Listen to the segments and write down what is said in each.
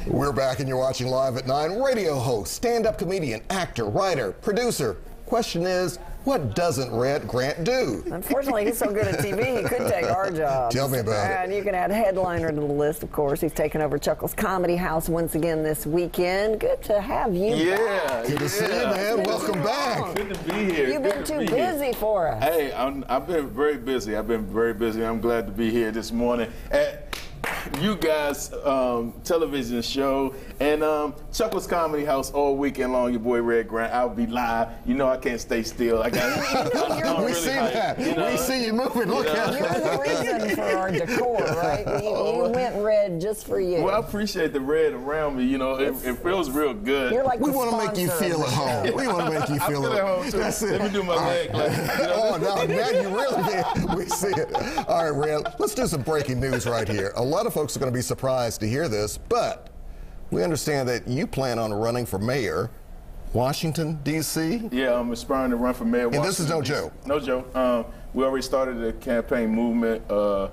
We're back and you're watching Live at 9. Radio host, stand-up comedian, actor, writer, producer. Question is, what doesn't Red Grant do? Unfortunately, he's so good at TV, he could take our job. Tell me about it. And you can add headliner to the list, of course. He's taken over Chuckles Comedy House once again this weekend. Good to have you back. Good to see you, man. Welcome back. Good to be here. You've been too busy for us. Hey, I've been very busy. I'm glad to be here this morning at you guys' television show and Chuckles Comedy House all weekend long. Your boy Red Grant. I'll be live. You know I can't stay still. We see that. We see you moving. Look at You're the reason for our decor, right? You went red just for you. Well, I appreciate the red around me. You know, it feels real good. You're like we the want to make you sponsor feel of at the home. show. We want to make you feel at home too. That's it. Let me do my leg. Like, Oh, no, now you really did. We see it. All right, Red, let's do some breaking news right here. A lot of folks are going to be surprised to hear this, but we understand that you plan on running for mayor, Washington, D.C.? Yeah, I'm aspiring to run for mayor. And this is no joke. No joke. We already started the campaign movement.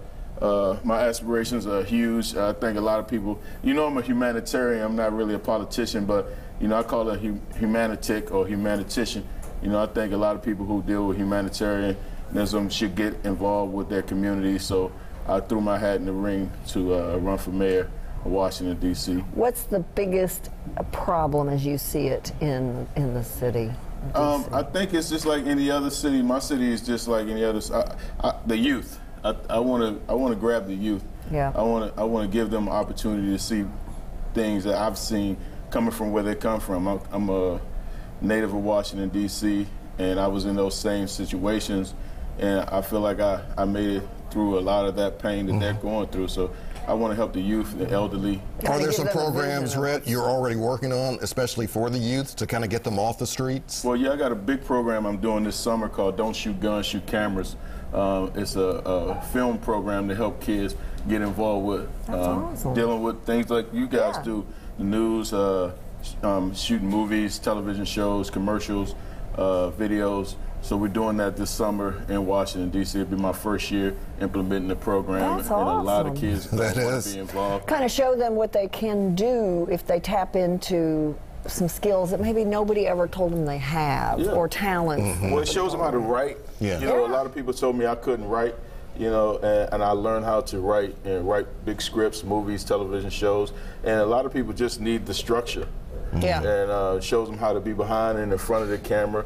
My aspirations are huge. I think a lot of people, you know, I'm a humanitarian. I'm not really a politician, but, you know, I call it humanitic or humanitician. You know, I think a lot of people who deal with humanitarianism should get involved with their community. So I threw my hat in the ring to run for mayor of Washington, D.C. What's the biggest problem as you see it in the city? I think it's just like any other city. My city is just like any other. The youth. I want to grab the youth. Yeah. I want to give them an opportunity to see things that I've seen coming from where they come from. I'm a native of Washington, D.C., and I was in those same situations, and I feel like I made it through a lot of that pain that they're going through. So I want to help the youth, the elderly. Are there some programs, Red, you're already working on, especially for the youth, to kind of get them off the streets? Well, yeah, I got a big program I'm doing this summer called Don't Shoot Guns, Shoot Cameras. It's a film program to help kids get involved with awesome. dealing with things like you guys do, the news, shooting movies, television shows, commercials, videos. So we're doing that this summer in Washington, D.C. It'll be my first year implementing the program. That's and a lot of awesome. kids want to be involved. Kind of show them what they can do if they tap into some skills that maybe nobody ever told them they have, or talents. Well, it shows them how to write. Yeah. You know, a lot of people told me I couldn't write, you know, and I learned how to write and write big scripts, movies, television shows, and a lot of people just need the structure. Yeah. And shows them how to be behind and in front of the camera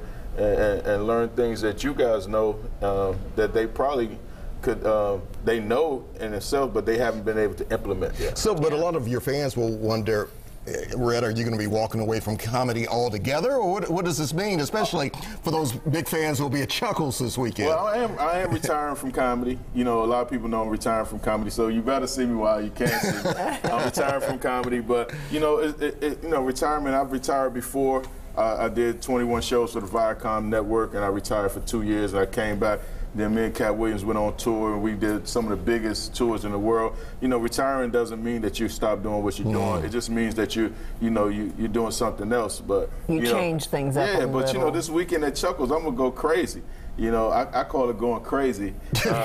and learn things that you guys know that they probably could, they know in themselves, but they haven't been able to implement yet. So, but a lot of your fans will wonder, Red, are you going to be walking away from comedy altogether, or what does this mean, especially for those big fans who will be at Chuckles this weekend? Well, I am retiring from comedy. You know, a lot of people know I'm retiring from comedy, so you better see me while you can see me. I'm retiring from comedy, but you know, you know, retirement. I've retired before. I did 21 shows for the Viacom Network, and I retired for 2 years, and I came back. Then me and Cat Williams went on tour, and we did some of the biggest tours in the world. You know, retiring doesn't mean that you stop doing what you're doing. It just means that you're doing something else. But you change things up. Yeah, a but little. you know, this weekend at Chuckles, I'm gonna go crazy. You know, I call it going crazy.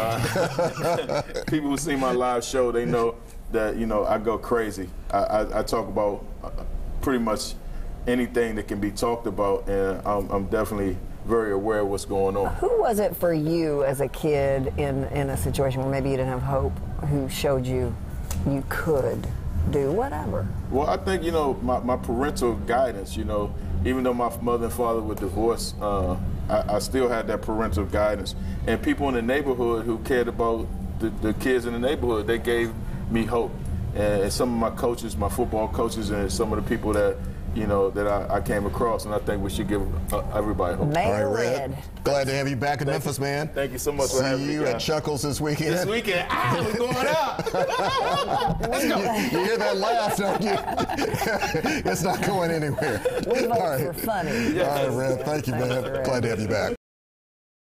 People who see my live show, they know that, you know, I go crazy. I talk about pretty much anything that can be talked about, and I'm definitely very aware of what's going on. Who was it for you as a kid in a situation where maybe you didn't have hope, who showed you you could do whatever? Well, I think, you know, my parental guidance, you know, even though my mother and father were divorced, I still had that parental guidance. And people in the neighborhood who cared about the kids in the neighborhood, they gave me hope. And some of my coaches, my football coaches, and some of the people that, you know, that I came across, and I think we should give everybody hope. Mayor All right, Red. Glad to have you back in Memphis, man. Thank you so much for having me. See you at Chuckles this weekend. This weekend, we're going out. Let's go. You hear that laugh, don't you? It's not going anywhere. We vote All right. for funny. All right, Red, thank you, man. Red. Glad to have you back.